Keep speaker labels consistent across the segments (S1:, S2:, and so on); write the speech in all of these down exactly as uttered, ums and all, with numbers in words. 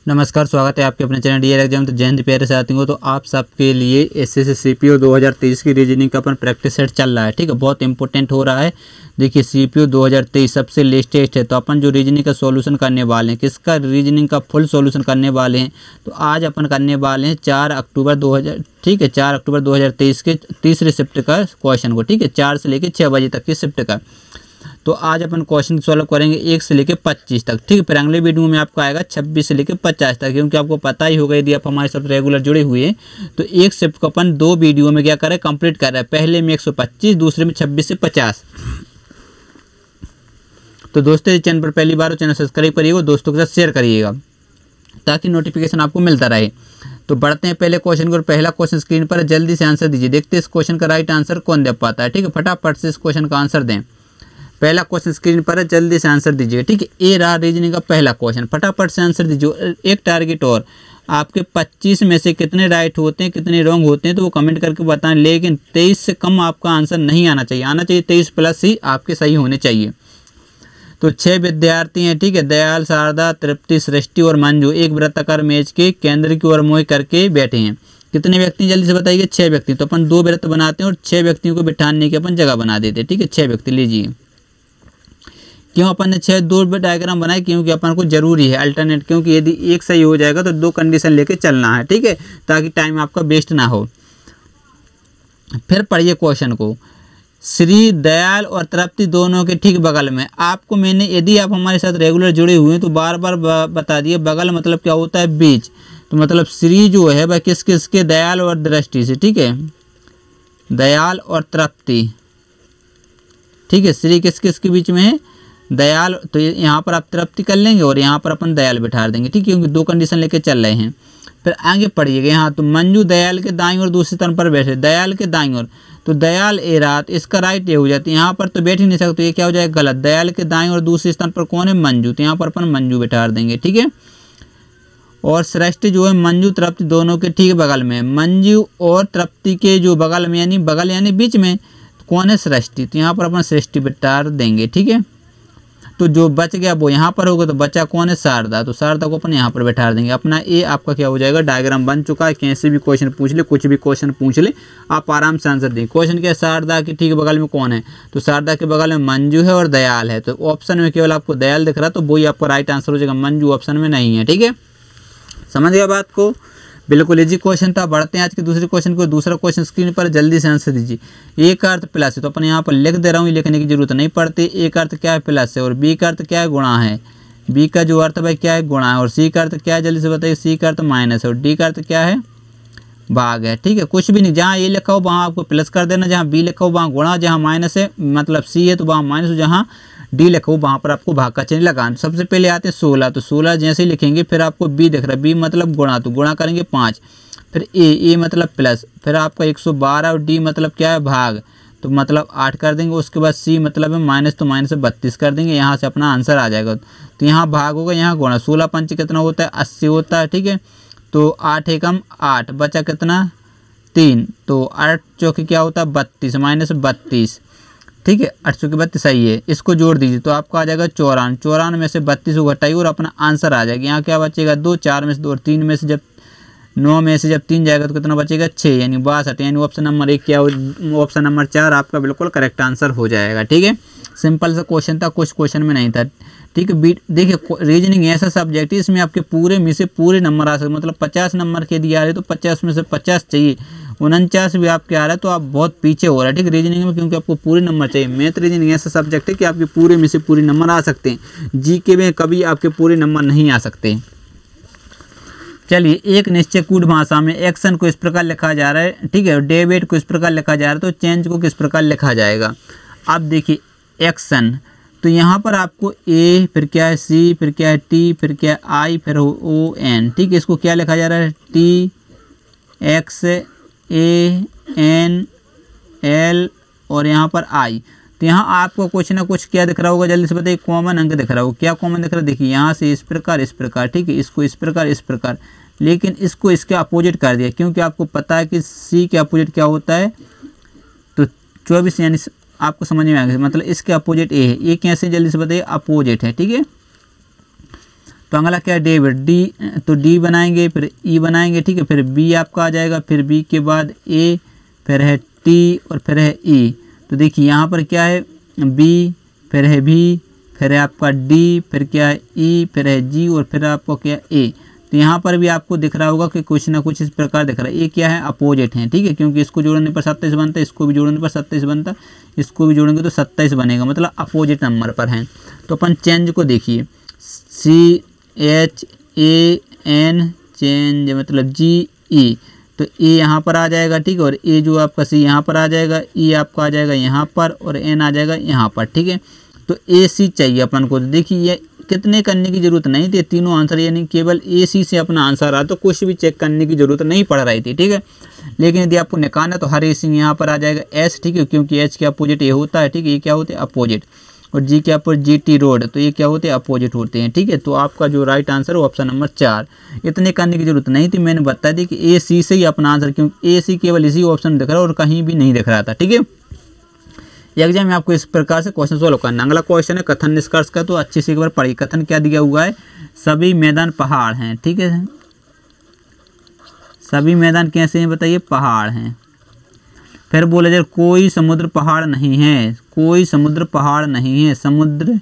S1: नमस्कार, स्वागत है आपके अपने चैनल डी आर एग्जाम। तो जय हिंद प्यारे साथियों। तो आप सबके लिए S S C C P U दो हज़ार तेईस की रीजनिंग का अपन प्रैक्टिस सेट चल रहा है। ठीक है, बहुत इंपॉर्टेंट हो रहा है। देखिए सी पी यू दो हज़ार तेईस सबसे लेटेस्ट है। तो अपन जो रीजनिंग का सॉल्यूशन करने वाले हैं, किसका रीजनिंग का फुल सॉल्यूशन करने वाले हैं, तो आज अपन करने वाले हैं चार अक्टूबर दो हज़ार ठीक है चार अक्टूबर दो हज़ार तेईस के तीसरे शिफ्ट का क्वेश्चन को। ठीक है, चार से लेकर छः बजे तक की शिफ्ट का। तो आज अपन क्वेश्चन सॉल्व करेंगे एक से लेकर पच्चीस तक। ठीक है, फिर अगले वीडियो में आपको आएगा छब्बीस से लेकर पचास तक, क्योंकि आपको पता ही होगा यदि आप हमारे साथ रेगुलर जुड़े हुए हैं तो एक शिफ्ट को अपन दो वीडियो में क्या कर रहे हैं, कंप्लीट कर रहे हैं। पहले में एक सौ पच्चीस, दूसरे में छब्बीस से पचास। तो दोस्तों इस चैनल पर पहली बार हो, चैनल सब्सक्राइब करिएगा, दोस्तों के साथ शेयर करिएगा ताकि नोटिफिकेशन आपको मिलता रहे। तो बढ़ते हैं पहले क्वेश्चन को। पहला क्वेश्चन स्क्रीन पर है, जल्दी से आंसर दीजिए। देखते हैं इस क्वेश्चन का राइट आंसर कौन दे पाता है। ठीक है, फटाफट से इस क्वेश्चन का आंसर दें। पहला क्वेश्चन स्क्रीन पर है, जल्दी से आंसर दीजिए। ठीक है, ए रहा रीजनिंग का पहला क्वेश्चन, फटाफट से आंसर दीजिए। एक टारगेट और, आपके पच्चीस में से कितने राइट होते हैं, कितने रॉन्ग होते हैं तो वो कमेंट करके बताएं। लेकिन तेईस से कम आपका आंसर नहीं आना चाहिए, आना चाहिए तेईस प्लस ही आपके सही होने चाहिए। तो छह विद्यार्थी हैं। ठीक है, दयाल, शारदा, तृप्ति, सृष्टि और मंजू एक वृत्ताकार मेज के केंद्र की ओर मुँह करके बैठे हैं। कितने व्यक्ति जल्दी से बताइए। छह व्यक्ति। तो अपन दो वृत्त बनाते हैं और छह व्यक्तियों को बिठाने की अपन जगह बना देते हैं। ठीक है, छह व्यक्ति लीजिए। क्यों अपन ने छह दो डायग्राम बनाए, क्योंकि अपन को जरूरी है अल्टरनेट, क्योंकि यदि एक सही हो जाएगा तो दो कंडीशन लेके चलना है। ठीक है, ताकि टाइम आपका वेस्ट ना हो। फिर पढ़िए क्वेश्चन को। श्री, दयाल और तृप्ति दोनों के ठीक बगल में, आपको मैंने, यदि आप हमारे साथ रेगुलर जुड़े हुए हैं तो बार बार बता दिए, बगल मतलब क्या होता है, बीच। तो मतलब श्री जो है वह किस किस के, दयाल और दृष्टि से। ठीक है, दयाल और तृप्ति। ठीक है, श्री किस किस के बीच में है, दयाल। तो यहाँ पर आप तृप्ति कर लेंगे और यहाँ पर अपन दयाल बिठा देंगे। ठीक है, क्योंकि दो कंडीशन लेके चल रहे हैं। फिर आगे पढ़िएगा यहाँ, तो मंजू दयाल के दाईं और दूसरे स्थान पर बैठे, दयाल के दाईं ओर। तो दयाल ए रात, इसका राइट ये हो जाती है। यहाँ पर तो बैठ ही नहीं सकते, ये क्या हो जाएगा, गलत। दयाल के दाईं और दूसरे स्थान पर कौन है, मंजू। तो यहाँ पर अपन मंजू बिठा देंगे। ठीक है, और सृष्टि जो है मंजू तृप्ति दोनों के ठीक बगल में। मंजू और तृप्ति के जो बगल में, यानी बगल यानी बीच में कौन है, सृष्टि। तो यहाँ पर अपन सृष्टि बिठा देंगे। ठीक है, तो जो बच गया वो यहाँ पर होगा, तो बचा कौन है, शारदा। तो शारदा को अपन यहाँ पर बैठा देंगे। अपना ए आपका क्या हो जाएगा, डायग्राम बन चुका है। कैसे भी क्वेश्चन पूछ ले, कुछ भी क्वेश्चन पूछ ले, आप आराम से आंसर दें। क्वेश्चन क्या है, शारदा के ठीक बगल में कौन है, तो शारदा के बगल में मंजू है और दयाल है। तो ऑप्शन में केवल आपको दयाल दिख रहा है, तो वही आपका राइट आंसर हो जाएगा। मंजू ऑप्शन में नहीं है। ठीक है, समझ गया बात को। बिल्कुल इजी क्वेश्चन था। बढ़ते हैं आज के दूसरे क्वेश्चन को। दूसरा क्वेश्चन स्क्रीन पर, जल्दी से आंसर दीजिए। ए का अर्थ प्लस है, तो अपन यहाँ पर लिख दे रहा हूँ, लिखने की जरूरत नहीं पड़ती। ए का अर्थ क्या है, प्लस है, और बी का अर्थ क्या है, गुणा है। बी का जो अर्थ भाई क्या है, गुणा है। और सी का अर्थ क्या है, जल्दी से बताइए। सी का अर्थ माइनस है, और डी का अर्थ क्या है, भाग है। ठीक है, कुछ भी नहीं, जहाँ ए लिखा हो वहाँ आपको प्लस कर देना, जहाँ बी लिखा हो वहाँ गुणा, जहाँ माइनस है मतलब सी है तो वहाँ माइनस, जहाँ डी लिखा हो वहाँ पर आपको भाग का चिन्ह लगाना। सबसे पहले आते हैं सोलह, तो सोलह जैसे ही लिखेंगे, फिर आपको बी दिख रहा है, बी मतलब गुणा, तो गुणा करेंगे पाँच। फिर ए, ए मतलब प्लस, फिर आपका एक सौ बारह, और डी मतलब क्या है, भाग, तो मतलब आठ कर देंगे। उसके बाद सी मतलब है माइनस, तो माइनस से बत्तीस कर देंगे। यहाँ से अपना आंसर आ जाएगा। तो यहाँ भाग होगा, यहाँ गुणा। सोलह पंच कितना होता है, अस्सी होता है। ठीक है, तो आठ एकम आठ, बचा कितना, तीन। तो आठ चौके क्या होता है, बत्तीस, माइनस बत्तीस। ठीक है, आठ सौ के बत्तीस सही है। इसको जोड़ दीजिए तो आपका आ जाएगा चौरान। चौरान में से बत्तीस को घटाइए और अपना आंसर आ जाएगा। यहाँ क्या बचेगा, दो। चार में से दो, और तीन में से जब नौ में से जब तीन जाएगा तो कितना बचेगा, छः, यानी बासठ। यानी ऑप्शन नंबर एक क्या, ऑप्शन नंबर चार आपका बिल्कुल करेक्ट आंसर हो जाएगा। ठीक है, सिंपल सा क्वेश्चन था, कुछ क्वेश्चन में नहीं था। ठीक है, देखिए रीजनिंग ऐसा सब्जेक्ट है, इसमें आपके पूरे में से पूरे नंबर आ सकते, मतलब पचास नंबर के दिया रहे तो पचास में से पचास चाहिए। उनचास भी आपके आ रहा है तो आप बहुत पीछे हो रहा है। ठीक है, रीजनिंग में, क्योंकि आपको पूरे नंबर चाहिए। मैथ रीजनिंग ऐसा सब्जेक्ट है कि आपके पूरे में से पूरे नंबर आ सकते हैं। जीके में कभी आपके पूरे नंबर नहीं आ सकते। चलिए, एक निश्चय कूट भाषा में एक्शन को इस प्रकार लिखा जा रहा है। ठीक है, डेबिट को इस प्रकार लिखा जा रहा है, तो चेंज को किस प्रकार लिखा जाएगा। अब देखिए एक्शन, तो यहाँ पर आपको ए, फिर क्या है सी, फिर क्या है टी, फिर क्या है आई, फिर ओ एन। ठीक है, इसको क्या लिखा जा रहा है, T X A N L और यहाँ पर आई। तो यहाँ आपको कुछ ना कुछ क्या दिख रहा होगा, जल्दी से बताइए। कॉमन अंक दिख रहा होगा। क्या कॉमन दिख रहा है, देखिए यहाँ से इस प्रकार, इस प्रकार। ठीक है, इसको इस प्रकार, इस प्रकार, लेकिन इसको इसके अपोजिट कर दिया, क्योंकि आपको पता है कि सी के अपोजिट क्या होता है, तो चौबीस, यानी आपको समझ में आ गया, मतलब इसके अपोजिट ए है। ये कैसे, जल्दी से बताइए, अपोजिट है। ठीक है, तो अगला क्या है डेबिट, डी तो डी बनाएंगे, फिर ई बनाएंगे, ठीक है, फिर बी आपका आ जाएगा, फिर बी के बाद ए, फिर है टी और फिर है ई। तो देखिए यहाँ पर क्या है बी, फिर है भी, फिर है आपका डी, फिर क्या है ई, फिर है जी और फिर आपको क्या ए। तो यहाँ पर भी आपको दिख रहा होगा कि कुछ ना कुछ इस प्रकार दिख रहा है। ये क्या है अपोजिट है, ठीक है, क्योंकि इसको जोड़ने पर सत्ताईस बनता है, इसको भी जोड़ने पर सत्ताईस बनता है, इसको भी जोड़ेंगे तो सत्ताईस बनेगा, मतलब अपोजिट नंबर पर हैं। तो अपन चेंज को देखिए, C H A N change मतलब जी ई, तो ए यहाँ पर आ जाएगा, ठीक है, और ए जो आपका सी यहाँ पर आ जाएगा, ई आपका आ जाएगा यहाँ पर और एन आ जाएगा यहाँ पर, ठीक है। तो ए सी चाहिए अपन को। तो देखिए ये कितने करने की जरूरत नहीं थी, तीनों आंसर यानी केवल ए सी से अपना आंसर आ तो कुछ भी चेक करने की जरूरत नहीं पड़ रही थी, ठीक है। लेकिन यदि आपको निकालना तो हर ए सी यहाँ पर आ जाएगा एस, ठीक है, क्योंकि एच के अपोजिट ए होता है, ठीक है, ये क्या होते हैं अपोजिट, और जी के अपोजिट जी टी रोड, तो ये क्या होते हैं अपोजिट होते हैं, ठीक है। तो आपका जो राइट आंसर है वो ऑप्शन नंबर चार। इतने करने की जरूरत नहीं थी, मैंने बता दी कि ए सी से ही अपना आंसर, क्योंकि ए सी केवल इसी ऑप्शन में दिख रहा है और कहीं भी नहीं दिख रहा था, ठीक है। एग्जाम में आपको इस प्रकार से क्वेश्चन सोल्व करना। अगला क्वेश्चन है कथन निष्कर्ष का, तो अच्छे से एक बार पढ़िए। कथन क्या दिया हुआ है, सभी मैदान पहाड़ हैं, ठीक है, सभी मैदान कैसे हैं बताइए, पहाड़ हैं। फिर बोला जाए कोई समुद्र पहाड़ नहीं है, कोई समुद्र पहाड़ नहीं है, समुद्र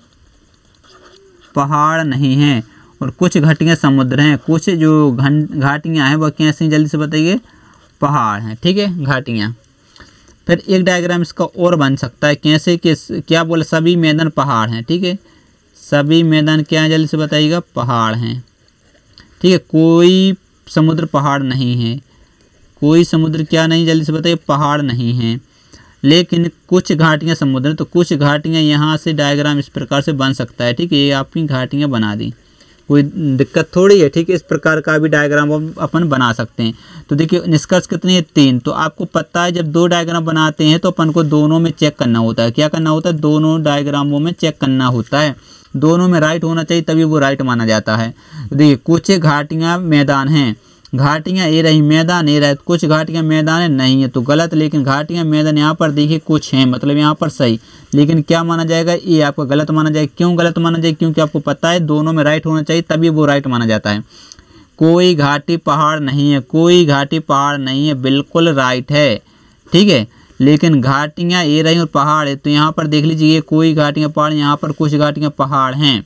S1: पहाड़ नहीं है, और कुछ घाटियां समुद्र हैं, कुछ जो घाटियां हैं वह कैसे, जल्दी से बताइए, पहाड़ हैं, ठीक है, घाटियां। फिर एक डायग्राम इसका और बन सकता है, कैसे कि क्या बोले, सभी मैदान पहाड़ हैं, ठीक है, सभी मैदान क्या है, जल्दी से बताइएगा, पहाड़ हैं, ठीक है। कोई समुद्र पहाड़ नहीं है, कोई समुद्र क्या नहीं, जल्दी से बताइए, पहाड़ नहीं है, लेकिन कुछ घाटियां समुद्र, तो कुछ घाटियां यहाँ से डायग्राम इस प्रकार से बन सकता है, ठीक है, ये आपकी घाटियां बना दी, कोई दिक्कत थोड़ी है, ठीक है। इस प्रकार का भी डायग्राम अपन बना सकते हैं। तो देखिए निष्कर्ष कितने हैं, तीन। तो आपको पता है जब दो डायग्राम बनाते हैं तो अपन को दोनों में चेक करना होता है, क्या करना होता है, दोनों डायग्रामों में चेक करना होता है, दोनों में राइट होना चाहिए तभी वो राइट माना जाता है। तो देखिए कुछ घाटियाँ मैदान हैं, घाटियाँ ये रही, मैदान ये रहे, कुछ घाटियाँ मैदान नहीं है तो गलत, लेकिन घाटियाँ मैदान यहाँ पर देखिए कुछ हैं, मतलब यहाँ पर सही, लेकिन क्या माना जाएगा, ये आपका गलत माना जाएगा। क्यों गलत माना जाएगा, क्योंकि आपको पता है दोनों में राइट होना चाहिए तभी वो राइट माना जाता है। कोई घाटी पहाड़ नहीं है, कोई घाटी पहाड़ नहीं है, बिल्कुल राइट है, ठीक है, लेकिन घाटियाँ ये रही और पहाड़ है, तो यहाँ पर देख लीजिए कोई घाटियाँ पहाड़, यहाँ पर कुछ घाटियाँ पहाड़ हैं,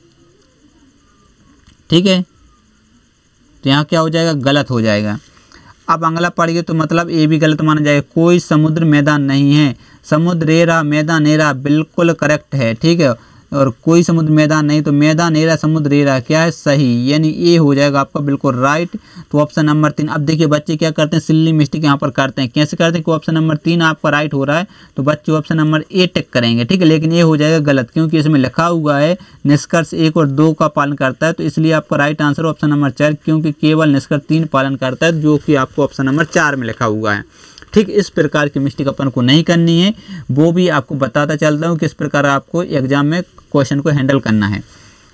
S1: ठीक है, तो यहाँ क्या हो जाएगा, गलत हो जाएगा। अब अगला पढ़िए, तो मतलब ये भी गलत माना जाएगा। कोई समुद्र मैदान नहीं है, समुद्र ये रहा, मैदान ये रहा, बिल्कुल करेक्ट है, ठीक है, और कोई समुद्र मैदान नहीं, तो मैदान ये रहा, समुद्र ये रहा, क्या है, सही, यानी ये हो जाएगा आपका बिल्कुल राइट। तो ऑप्शन नंबर तीन। अब देखिए बच्चे क्या करते हैं, सिल्ली मिस्टेक यहाँ पर करते हैं, कैसे करते हैं कि ऑप्शन नंबर तीन आपका राइट हो रहा है तो बच्चे ऑप्शन नंबर ए टिक करेंगे, ठीक है, लेकिन ये हो जाएगा गलत, क्योंकि इसमें लिखा हुआ है निष्कर्ष एक और दो का पालन करता है, तो इसलिए आपका राइट आंसर ऑप्शन नंबर चार, क्योंकि केवल निष्कर्ष तीन पालन करता है, जो कि आपको ऑप्शन नंबर चार में लिखा हुआ है, ठीक। इस प्रकार की मिस्टेक अपन को नहीं करनी है, वो भी आपको बताता चलता हूँ किस प्रकार आपको एग्जाम में क्वेश्चन को हैंडल करना है।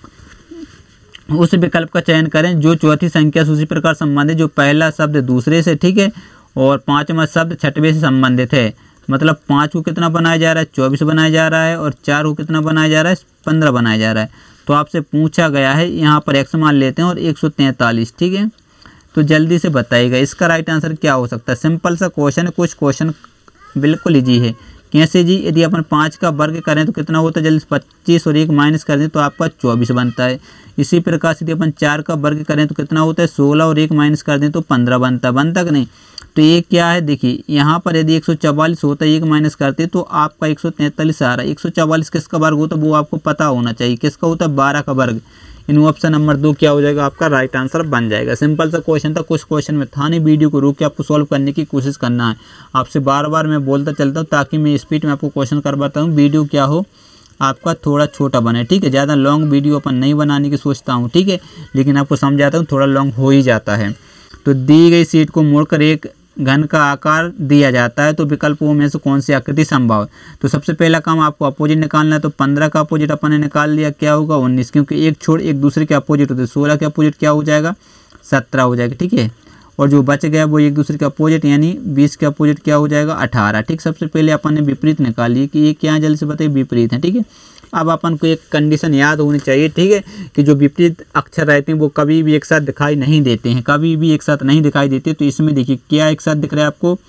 S1: उस विकल्प का चयन करें जो चौथी संख्या से उसी प्रकार संबंधित, जो पहला शब्द दूसरे से, ठीक है, और पांचवा शब्द छठवें से संबंधित है। मतलब पाँच को कितना बनाया जा रहा है, चौबीस बनाया जा रहा है, और चार को कितना बनाया जा रहा है, पंद्रह बनाया जा रहा है। तो आपसे पूछा गया है, यहाँ पर एक्स मान लेते हैं और एक सौ तैंतालीस, ठीक है, तो जल्दी से बताइएगा इसका राइट आंसर क्या हो सकता है। सिंपल सा क्वेश्चन है, कुछ क्वेश्चन बिल्कुल ईजी है। कैसे जी, यदि अपन पाँच का वर्ग करें तो कितना होता है, जल्दी पच्चीस और एक माइनस कर दें तो आपका चौबीस बनता है। इसी प्रकार से यदि अपन चार का वर्ग करें तो कितना होता है, सोलह और एक माइनस कर दें तो पंद्रह बनता है, बनता कि नहीं। तो ये क्या है, देखिए यहाँ पर यदि एक सौ चवालीस होता है, एक माइनस करते तो आपका एक सौ तैंतालीस आ रहा है। एक सौ चवालीस किसका वर्ग होता है वो आपको पता होना चाहिए, किसका होता है, बारह का वर्ग। इन ऑप्शन नंबर दो क्या हो जाएगा, आपका राइट आंसर बन जाएगा। सिंपल सा क्वेश्चन था, कुछ क्वेश्चन में था नहीं, वीडियो को रोक के आपको सॉल्व करने की कोशिश करना है। आपसे बार बार मैं बोलता चलता हूँ ताकि मैं स्पीड में आपको क्वेश्चन करवाता हूँ, वीडियो क्या हो आपका थोड़ा छोटा बने, ठीक है, ज़्यादा लॉन्ग वीडियो अपन नहीं बनाने की सोचता हूँ, ठीक है, लेकिन आपको समझाता हूँ थोड़ा लॉन्ग हो ही जाता है। तो दी गई सीट को मोड़कर एक घन का आकार दिया जाता है, तो विकल्पों में से कौन सी आकृति संभव है। तो सबसे पहला काम आपको अपोजिट निकालना है, तो पंद्रह का अपोजिट अपन ने निकाल लिया, क्या होगा, उन्नीस, क्योंकि एक छोड़ एक दूसरे के अपोजिट होते हैं। सोलह के अपोजिट क्या हो जाएगा, सत्रह हो जाएगा, ठीक है, और जो बच गया वो एक दूसरे के अपोजिट, यानी बीस के अपोजिट क्या हो जाएगा, अठारह, ठीक। सबसे पहले अपन ने विपरीत निकाल लिए कि ये क्या है, जल्दी से बताइए, विपरीत है, ठीक है। अब अपन को एक कंडीशन याद होनी चाहिए, ठीक है, कि जो विपरीत अक्षर रहते हैं वो कभी भी एक साथ दिखाई नहीं देते हैं, कभी भी एक साथ नहीं दिखाई देते। तो इसमें देखिए क्या एक साथ दिख रहा है आपको,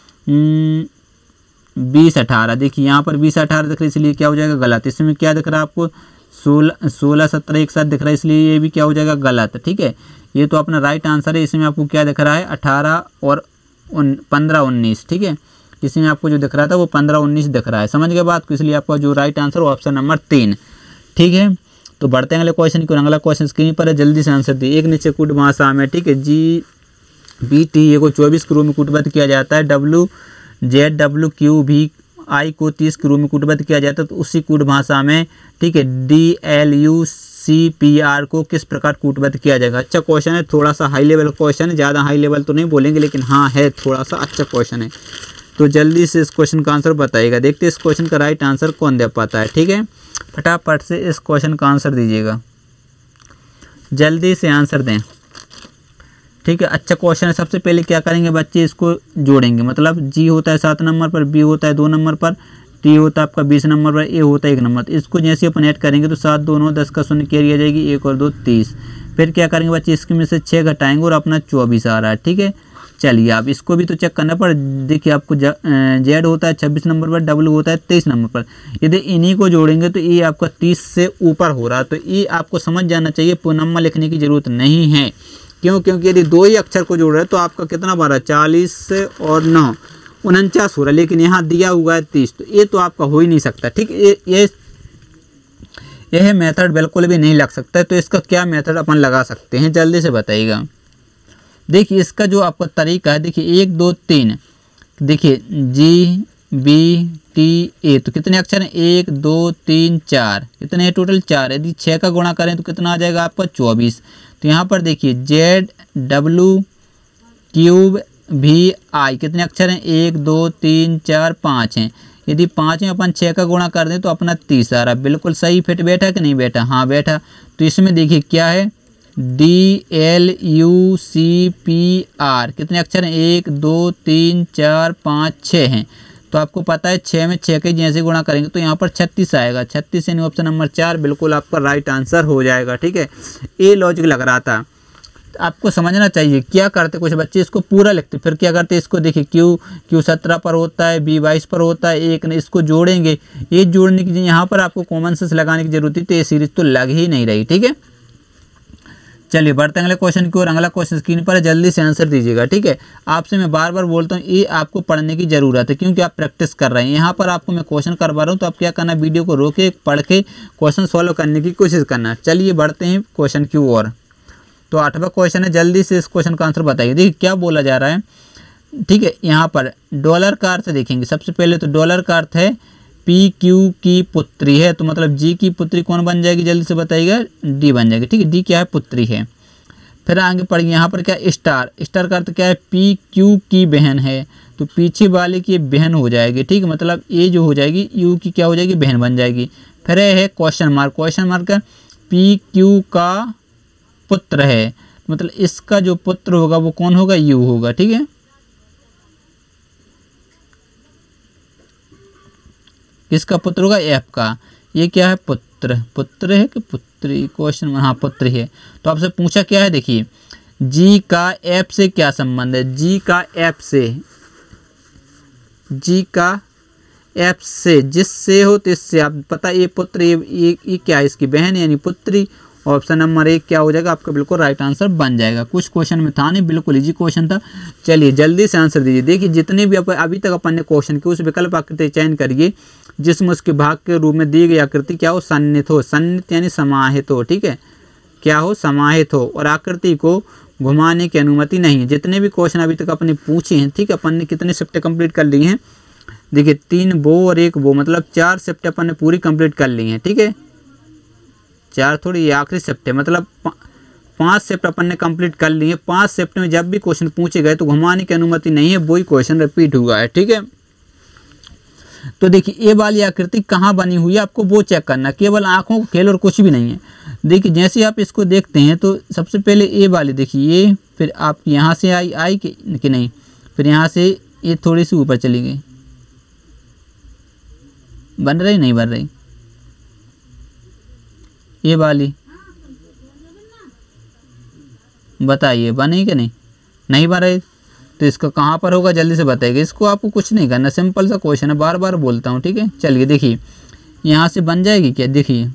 S1: बीस अठारह, देखिए यहाँ पर बीस अठारह दिख रहा है, इसलिए क्या हो जाएगा गलत। इसमें क्या दिख रहा है आपको, सोलह सोलह सत्रह एक साथ दिख रहा है, इसलिए ये भी क्या हो जाएगा गलत, ठीक है। ये तो अपना राइट आंसर है। इसमें आपको क्या दिख रहा है, अठारह और उन पंद्रह उन्नीस, ठीक है। इसमें आपको जो दिख रहा था वो पंद्रह उन्नीस दिख रहा है, समझ गए बात को। इसलिए आपका जो राइट आंसर वो ऑप्शन नंबर तीन, ठीक है। तो बढ़ते हैं अगले क्वेश्चन को। अगला क्वेश्चन स्क्रीन पर है, जल्दी से आंसर दिए। एक नीचे कूट भाषा में, ठीक है, जी बी टी ए को चौबीस के रूप में कूटबद्ध किया जाता है, डब्ल्यू जेड डब्ल्यू क्यू भी आई को तीस के रूप में कूटबद्ध किया जाता है, तो उसी कूट भाषा में, ठीक है, D L U C P R को किस प्रकार कूटबद्ध किया जाएगा। अच्छा क्वेश्चन है, थोड़ा सा हाई लेवल क्वेश्चन है, ज़्यादा हाई लेवल तो नहीं बोलेंगे, लेकिन हाँ है थोड़ा सा अच्छा क्वेश्चन है। तो जल्दी से इस क्वेश्चन का आंसर बताइएगा। देखते हैं इस क्वेश्चन का राइट आंसर कौन दे पाता है, ठीक है। फटाफट से इस क्वेश्चन का आंसर दीजिएगा, जल्दी से आंसर दें, ठीक है। अच्छा क्वेश्चन है। सबसे पहले क्या करेंगे बच्चे, इसको जोड़ेंगे, मतलब जी होता है सात नंबर पर, बी होता है दो नंबर पर, टी होता है आपका बीस नंबर पर, ए होता है एक नंबर। तो इसको जैसे अपन ऐड करेंगे तो सात दो नौ, दस का शून्य कैरी आ जाएगी, एक और दो तीस। फिर क्या करेंगे बच्चे, इसके में से छः घटाएंगे और अपना चौबीस आ रहा है, ठीक है। चलिए आप इसको भी तो चेक करना पड़। देखिए आपको जेड होता है छब्बीस नंबर पर, डब्ल्यू होता है तेईस नंबर पर। यदि इन्हीं को जोड़ेंगे तो ये आपका तीस से ऊपर हो रहा है। तो ये आपको समझ जाना चाहिए, पूर्णम्मा लिखने की जरूरत नहीं है। क्यों, क्योंकि यदि दो ही अक्षर को जोड़ रहे हैं तो आपका कितना बारह, चालीस और नौ उनचास हो रहा है, लेकिन यहाँ दिया हुआ है तीस, तो ये तो आपका हो ही नहीं सकता, ठीक। ये ये यह मेथड बिल्कुल भी नहीं लग सकता है। तो इसका क्या मेथड अपन लगा सकते हैं, जल्दी से बताइएगा। देखिए इसका जो आपका तरीका है, देखिए एक दो तीन, देखिए जी बी टी ए, तो कितने अक्षर हैं, एक दो तीन चार, कितने हैं टोटल चार। यदि छः का गुणा करें तो कितना आ जाएगा आपका चौबीस। तो यहाँ पर देखिए जेड डब्ल्यू क्यूब भी आई, कितने अक्षर हैं, एक दो तीन चार पाँच हैं। यदि पाँच में अपन छः का गुणा कर दें तो अपना तीस आ रहा, बिल्कुल सही फिट बैठा कि नहीं बैठा, हाँ बैठा। तो इसमें देखिए क्या है, D L U C P R, कितने अक्षर हैं, एक दो तीन चार पाँच छः हैं। तो आपको पता है छः में छः के जैसे गुणा करेंगे तो यहाँ पर छत्तीस आएगा, छत्तीस यानी ऑप्शन नंबर चार बिल्कुल आपका राइट आंसर हो जाएगा, ठीक है। ये लॉजिक लग रहा था, आपको समझना चाहिए। क्या करते कुछ बच्चे इसको पूरा लिखते, फिर क्या करते इसको, देखिए क्यू क्यू सत्रह पर होता है, बी बाईस पर होता है, एक ने इसको जोड़ेंगे। ये जोड़ने की यहाँ पर आपको कॉमन सेंस लगाने की जरूरत थी, तो ये सीरीज तो लग ही नहीं रही, ठीक है। चलिए बढ़ते हैं अगले क्वेश्चन की ओर। अगला क्वेश्चन स्क्रीन पर है, जल्दी से आंसर दीजिएगा, ठीक है। आपसे मैं बार बार बोलता हूँ ये आपको पढ़ने की ज़रूरत है, क्योंकि आप प्रैक्टिस कर रहे हैं। यहाँ पर आपको मैं क्वेश्चन करवा रहा हूँ, तो आप क्या करना, वीडियो को रोके पढ़ के क्वेश्चन सॉल्व करने की कोशिश करना। चलिए बढ़ते हैं क्वेश्चन की ओर। तो आठवां क्वेश्चन है, जल्दी से इस क्वेश्चन का आंसर बताइए। देखिए क्या बोला जा रहा है, ठीक है। यहाँ पर डॉलर का अर्थ देखेंगे। सबसे पहले तो डॉलर का अर्थ है पी क्यू की पुत्री है, तो मतलब जी की पुत्री कौन बन जाएगी, जल्दी से बताइएगा, डी बन जाएगी, ठीक है। डी क्या है, पुत्री है। फिर आगे पढ़ेंगे, यहाँ पर क्या स्टार, स्टार का अर्थ क्या है, पी क्यू की बहन है, तो पीछे वाले की बहन हो जाएगी, ठीक है। मतलब ये जो हो जाएगी यू की क्या हो जाएगी, बहन बन जाएगी। फिर है question mark, question mark P Q का पुत्र है, मतलब इसका जो पुत्र होगा वो कौन होगा, यू होगा, ठीक है। किसका पुत्र होगा, एफ का। ये क्या है, पुत्र, पुत्र है कि पुत्री, क्वेश्चन, हाँ पुत्र है। तो आपसे पूछा क्या है, देखिए जी का एफ से क्या संबंध है, जी का एफ से, जी का एफ से जिससे हो तो इससे, आप पता ये पुत्र, ये ये, ये क्या है, इसकी बहन यानी पुत्री। ऑप्शन नंबर एक क्या हो जाएगा आपका, बिल्कुल राइट आंसर बन जाएगा। कुछ क्वेश्चन में था नहीं, बिल्कुल इजी क्वेश्चन था। चलिए जल्दी से आंसर दीजिए। देखिए जितने भी अभी तक अपन ने क्वेश्चन किए उस विकल्प आकृति चयन करिए जिसमें उसके भाग के रूप में दी गई आकृति क्या हो, सन्निहित हो, सन्निहित यानी समाहित हो, ठीक है, क्या हो, समाहित हो, और आकृति को घुमाने की अनुमति नहीं है। जितने भी क्वेश्चन अभी तक अपने पूछे हैं, ठीक है, अपन ने कितने शिफ्टें कंप्लीट कर ली हैं, देखिए तीन वो और एक वो, मतलब चार शिफ्टें अपन ने पूरी कंप्लीट कर ली हैं, ठीक है। चार थोड़ी, ये आखिरी शिफ्ट है, मतलब पांच शिफ्ट अपन ने कंप्लीट कर ली है। पांच शिफ्ट में जब भी क्वेश्चन पूछे गए तो घुमाने की अनुमति नहीं है, वही क्वेश्चन रिपीट हुआ है, ठीक है। तो देखिए ये वाली आकृति कहाँ बनी हुई है आपको वो चेक करना, केवल आंखों का खेल और कुछ भी नहीं है। देखिए जैसे आप इसको देखते हैं तो सबसे पहले ये वाली देखिए, ये फिर आप यहाँ से आई आई कि, कि नहीं, फिर यहाँ से ये थोड़ी सी ऊपर चली गई, बन रही नहीं बन रही, ये वाली बताइए बनी कि नहीं, नहीं बन रही, तो इसका कहाँ पर होगा जल्दी से बताइएगा। इसको आपको कुछ नहीं करना, सिंपल सा क्वेश्चन है, बार बार बोलता हूँ, ठीक है। चलिए देखिए यहाँ से बन जाएगी क्या, देखिए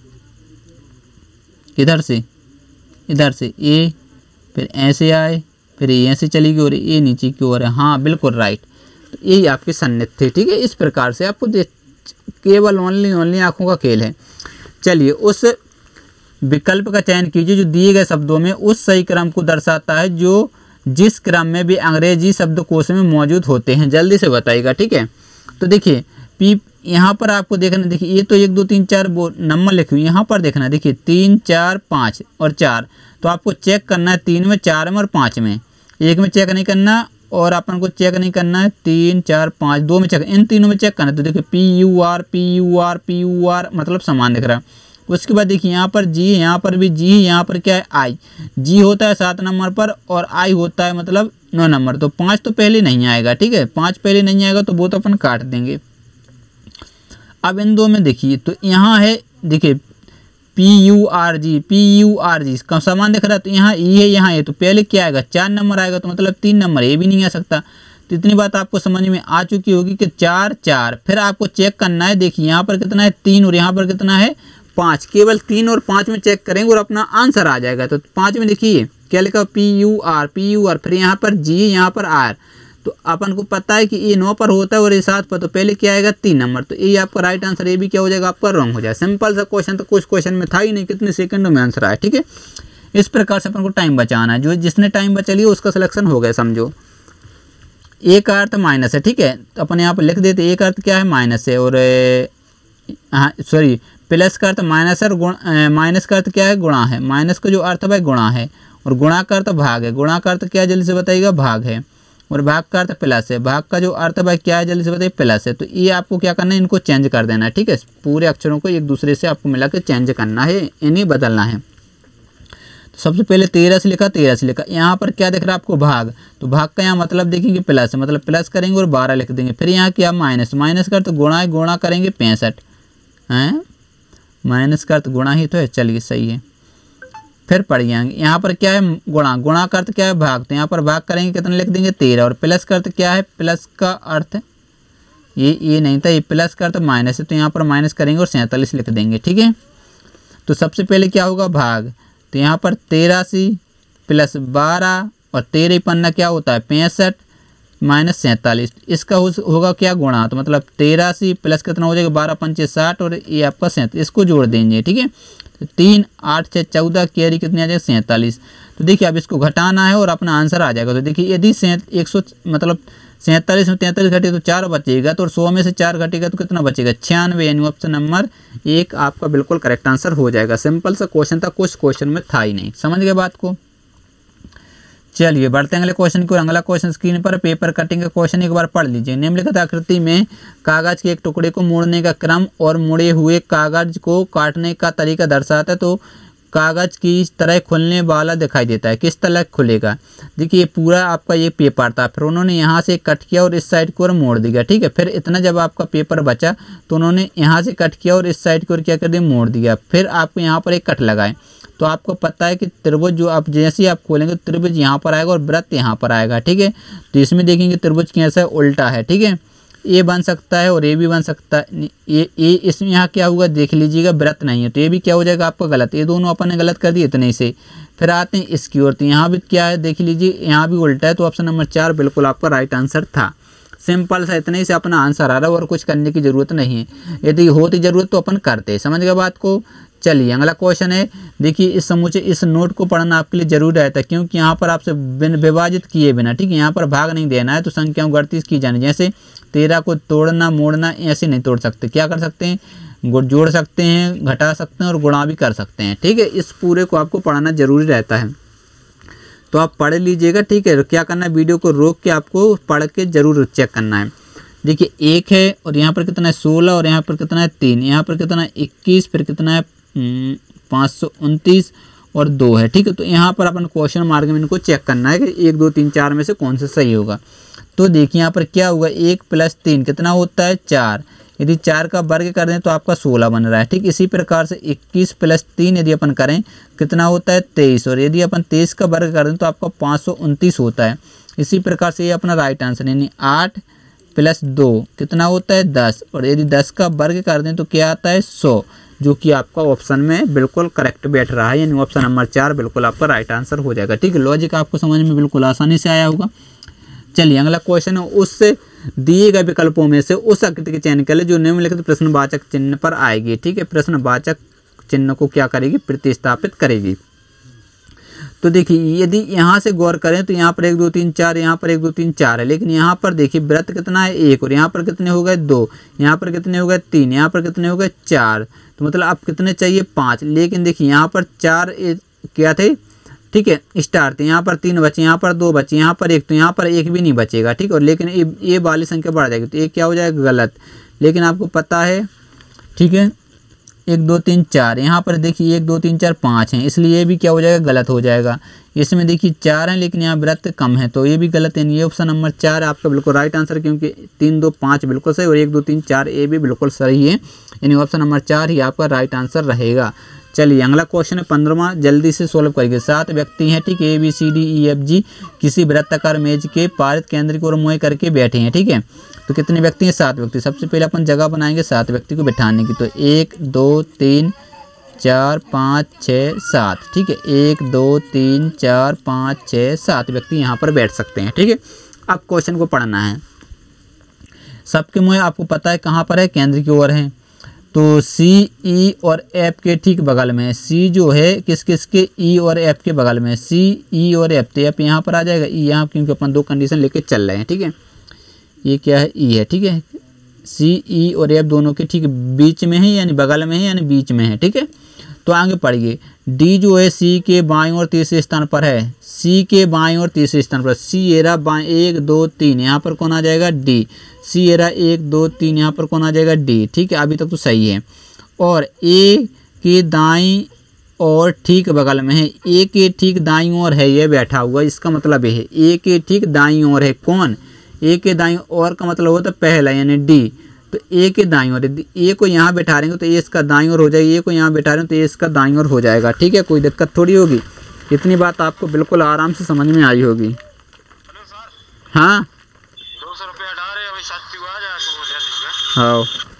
S1: इधर से इधर से ए, फिर ऐसे आए, फिर ये ऐसे चली गई और ये नीचे की ओर है। हाँ बिल्कुल राइट, तो यही आपकी सन्निहित थी, ठीक है। इस प्रकार से आपको केवल ओनली ओनली आँखों का खेल है। चलिए उस विकल्प का चयन कीजिए जो दिए गए शब्दों में उस सही क्रम को दर्शाता है जो जिस क्रम में भी अंग्रेजी शब्दकोश में मौजूद होते हैं, जल्दी से बताइएगा, ठीक है। तो देखिए पी यहाँ पर आपको देखना, देखिए ये तो एक दो तीन चार नंबर लिखे हुए, यहाँ पर देखना देखिए तीन चार पाँच और चार, तो आपको चेक करना है तीन में, चार में और पाँच में, एक में चेक नहीं करना और अपन को चेक नहीं करना है तीन चार पाँच, दो में चेक, इन तीनों में चेक करना है। तो देखिए P U R P U R P U R मतलब समान दिख रहा है। उसके बाद देखिए यहाँ पर जी, यहाँ पर भी जी, यहाँ पर क्या है आई, जी होता है सात नंबर पर और आई होता है मतलब नौ नंबर, तो पाँच तो पहले नहीं आएगा, ठीक है। पाँच पहले नहीं आएगा तो वो तो अपन काट देंगे। अब इन दो में देखिए तो यहाँ है देखिए P U R G, P U R G का समान दिख रहा है, तो यहाँ ई है, यहाँ है, तो पहले क्या आएगा चार नंबर आएगा, तो मतलब तीन नंबर ये भी नहीं आ सकता। तो इतनी बात आपको समझ में आ चुकी होगी कि चार चार, फिर आपको चेक करना है, देखिए यहाँ पर कितना है तीन और यहाँ पर कितना है पाँच, केवल तीन और पाँच में चेक करेंगे और अपना आंसर आ जाएगा। तो पाँच में देखिए क्या लिखा P U R P U R, फिर यहाँ पर जी, यहाँ पर आर, तो अपन को पता है कि ये नौ पर होता है और ये सात पर, तो पहले क्या आएगा तीन नंबर, तो ये आपका राइट आंसर, ये भी क्या हो जाएगा आपका रॉन्ग हो जाएगा। सिंपल सा क्वेश्चन, तो कुछ क्वेश्चन में था ही नहीं, कितने सेकंडों में आंसर आया, ठीक है। इस प्रकार से अपन को टाइम बचाना है, जो जिसने टाइम बचा लिया उसका सिलेक्शन हो गया समझो। एक का अर्थ माइनस है, ठीक है, तो अपन यहाँ पर लिख देते एक अर्थ क्या है माइनस है, और हाँ सॉरी प्लस का अर्थ माइनस है, और माइनस का अर्थ क्या है गुणा है, माइनस का जो अर्थ है गुणा है, और गुणा का अर्थ भाग है, गुणा का अर्थ क्या है जल्दी से बताइएगा भाग है, और भाग का अर्थ प्लस है, भाग का जो अर्थ भाई क्या है जल्दी से बताइए प्लस है। तो ये आपको क्या करना है, इनको चेंज कर देना है, ठीक है। पूरे अक्षरों को एक दूसरे से आपको मिला के चेंज करना है, इन्हें बदलना है। तो सबसे पहले तेरह से लिखा, तेरह से लिखा, यहाँ पर क्या दिख रहा है आपको भाग, तो भाग का यहाँ मतलब देखेंगे प्लस है, मतलब प्लस करेंगे और बारह लिख देंगे। फिर यहाँ क्या माइनस, माइनस का अर्थ गुणा है, गुणा करेंगे पैंसठ हैं, माइनस का अर्थ गुणा ही तो है, चलिए सही है। फिर पढ़ जाएंगे यहाँ पर क्या है गुणा, गुणा का अर्थ क्या है भाग, तो यहाँ पर भाग करेंगे कितना लिख देंगे तेरह, और प्लस का अर्थ क्या है, प्लस का अर्थ ये ये नहीं था, ये प्लस का अर्थ माइनस है, तो यहाँ पर माइनस करेंगे और सैंतालीस लिख देंगे, ठीक है। तो सबसे पहले क्या होगा भाग, तो यहाँ पर तेरासी प्लस बारह और तेरह पन्ना क्या होता है पैंसठ माइनस सैंतालीस, इसका हो, होगा क्या गुणा, तो मतलब तेरासी प्लस कितना हो जाएगा बारह पंचे साठ और ये आपका सैंतालीस, इसको जोड़ देंगे, ठीक है। तो तीन आठ छः चौदह कैरी कितनी आ जाएगी सैंतालीस। तो देखिए अब इसको घटाना है और अपना आंसर आ जाएगा। तो देखिए यदि एक सौ मतलब सैंतालीस में तैंतालीस घटे तो चार बचेगा, तो सौ में से चार घटेगा तो कितना बचेगा छियानवे, यानी ऑप्शन नंबर एक आपका बिल्कुल करेक्ट आंसर हो जाएगा। सिंपल सा क्वेश्चन था, कुछ क्वेश्चन में था ही नहीं, समझ गए बात को। चलिए बढ़ते हैं अगले क्वेश्चन की ओर। अगला क्वेश्चन स्क्रीन पर पेपर कटिंग का क्वेश्चन एक बार पढ़ लीजिए। निम्नलिखित आकृति में कागज के एक टुकड़े को मोड़ने का क्रम और मुड़े हुए कागज को काटने का तरीका दर्शाता है। तो कागज की तरह खुलने वाला दिखाई देता है, किस तरह खुलेगा। देखिए ये पूरा आपका ये पेपर था, फिर उन्होंने यहाँ से कट किया और इस साइड की ओर मोड़ दिया, ठीक है। फिर इतना जब आपका पेपर बचा तो उन्होंने यहाँ से कट किया और इस साइड की ओर क्या कर दिया मोड़ दिया। फिर आपको यहाँ पर एक कट लगाए, तो आपको पता है कि त्रिभुज जो आप जैसे ही आप खोलेंगे त्रिभुज यहाँ पर आएगा और वृत्त यहाँ पर आएगा, ठीक है। तो इसमें देखेंगे त्रिभुज कैसा है उल्टा है, ठीक है। ये बन सकता है और ये भी बन सकता है। ये ये इसमें यहाँ क्या होगा देख लीजिएगा, वृत्त नहीं है, तो ये भी क्या हो जाएगा आपका गलत। ये दोनों अपन ने गलत कर दिए इतने से। फिर आते हैं इसकी ओर, तो यहाँ भी क्या है देख लीजिए, यहाँ भी उल्टा है, तो ऑप्शन नंबर चार बिल्कुल आपका राइट आंसर था। सिंपल सा इतने से अपना आंसर आ रहा है और कुछ करने की ज़रूरत नहीं है। यदि होती ज़रूरत तो अपन करते, समझ गए बात को। चलिए अगला क्वेश्चन है, देखिए इस समूचे इस नोट को पढ़ना आपके लिए जरूरी रहता है, क्योंकि यहाँ पर आपसे विभाजित किए बिना, ठीक है, यहाँ पर भाग नहीं देना है, तो संख्याओं गणती की जानी। जैसे तेरह को तोड़ना मोड़ना ऐसे नहीं तोड़ सकते, क्या कर सकते हैं जोड़ सकते हैं, घटा सकते हैं और गुणा भी कर सकते हैं, ठीक है। इस पूरे को आपको पढ़ना जरूरी रहता है, तो आप पढ़ लीजिएगा, ठीक है। क्या करना है वीडियो को रोक के आपको पढ़ के जरूर चेक करना है। देखिए एक है और यहाँ पर कितना है सोलह और यहाँ पर कितना है तीन, यहाँ पर कितना है इक्कीस, फिर कितना है पाँच सौ उनतीस और दो है, ठीक है। तो यहाँ पर अपन क्वेश्चन मार्क में इनको चेक करना है कि एक दो तीन चार में से कौन सा सही होगा। तो देखिए यहाँ पर क्या होगा, एक प्लस तीन कितना होता है चार, यदि चार का वर्ग कर दें तो आपका सोलह बन रहा है। ठीक, इसी प्रकार से इक्कीस प्लस तीन यदि अपन करें कितना होता है तेईस, और यदि अपन तेईस का वर्ग कर दें तो आपका पाँच सौ उनतीस होता है। इसी प्रकार से ये अपना राइट आंसर, यानी आठ प्लस दो कितना होता है दस, और यदि दस का वर्ग कर दें तो क्या आता है सौ, जो कि आपका ऑप्शन में बिल्कुल करेक्ट बैठ रहा है, यानी ऑप्शन नंबर चार बिल्कुल आपका राइट आंसर हो जाएगा। ठीक है, लॉजिक आपको समझ में बिल्कुल आसानी से आया होगा। चलिए अगला क्वेश्चन है, उस दिए गए विकल्पों में से उस आकृति के चयन कर ले जो निम्नलिखित प्रश्नवाचक चिन्ह पर आएगी। ठीक है, प्रश्नवाचक चिन्ह को क्या करेगी, प्रतिस्थापित करेगी। तो देखिए यदि यहाँ से गौर करें तो यहाँ पर एक दो तीन चार, यहाँ पर एक दो तीन चार है, लेकिन यहाँ पर देखिए वृत्त कितना है एक, और यहाँ पर कितने हो गए दो, यहाँ पर कितने हो गए तीन, यहाँ पर कितने हो गए चार, तो मतलब अब कितने चाहिए पाँच। लेकिन देखिए यहाँ पर चार क्या थे, ठीक है स्टार थे, यहाँ पर तीन बचे, यहाँ पर दो बचे, यहाँ पर एक, तो यहाँ पर एक भी नहीं बचेगा। ठीक, और लेकिन ये ये वाली संख्या बढ़ जाएगी तो ये क्या हो जाएगा गलत। लेकिन आपको पता है, ठीक है एक दो तीन चार, यहाँ पर देखिए एक दो तीन चार पाँच हैं, इसलिए ये भी क्या हो जाएगा गलत हो जाएगा। इसमें देखिए चार हैं लेकिन यहाँ वृत्त कम है, तो ये भी गलत है। ये ऑप्शन नंबर चार आपका बिल्कुल राइट आंसर, क्योंकि तीन दो पाँच बिल्कुल सही और एक दो तीन चार ये भी बिल्कुल सही है, यानी ऑप्शन नंबर चार ही आपका राइट आंसर रहेगा। चलिए अगला क्वेश्चन है पंद्रहवां, जल्दी से सोल्व करिए। सात व्यक्ति हैं, ठीक है A B C D E F G किसी वृत्ताकार मेज के पारित केंद्र की ओर मुँह करके बैठे हैं। ठीक है, तो कितने व्यक्ति हैं, सात व्यक्ति। सबसे पहले अपन जगह बनाएंगे सात व्यक्ति को बिठाने की, तो एक दो तीन चार पाँच छः सात। ठीक है, एक दो तीन चार पाँच छः सात व्यक्ति यहाँ पर बैठ सकते हैं। ठीक है, अब क्वेश्चन को पढ़ना है। सबके मुँह आपको पता है कहाँ पर है, केंद्र की ओर है, तो सी ई और एफ के ठीक बगल में है। सी जो है किस किस के, ई और एफ के बगल में, सी ई और एफ, तो एफ यहाँ पर आ जाएगा, ई यहाँ, क्योंकि अपन दो कंडीशन लेके चल रहे हैं। ठीक है, ये क्या है ई है, ठीक है सी ई और एफ दोनों के ठीक बीच में है, यानी बगल में है, यानी बीच में है। ठीक है, तो आगे पढ़िए। डी जो है सी के बाईं और तीसरे स्थान पर है, सी के बाईं और तीसरे स्थान पर, सी एरा बाईं एक दो तीन, यहाँ पर कौन आ जाएगा डी, सी एरा एक दो तीन, यहाँ पर कौन आ जाएगा डी। ठीक है, अभी तक तो सही है। और ए के दाईं और ठीक बगल में है, ए के ठीक दाईं ओर है ये बैठा हुआ, इसका मतलब ये है ए के ठीक दाईं ओर है कौन, ए के दाईं ओर का मतलब होता है पहला यानी डी, तो ए के दाईं ओर, ए को यहाँ बैठा रहेंगे तो ए इसका दाईं ओर हो जाएगा, ए को यहाँ बैठा रहे हैं तो ए इसका दाईं ओर हो जाएगा। ठीक है, कोई दिक्कत थोड़ी होगी, इतनी बात आपको बिल्कुल आराम से समझ में आई होगी। हाँ हाँ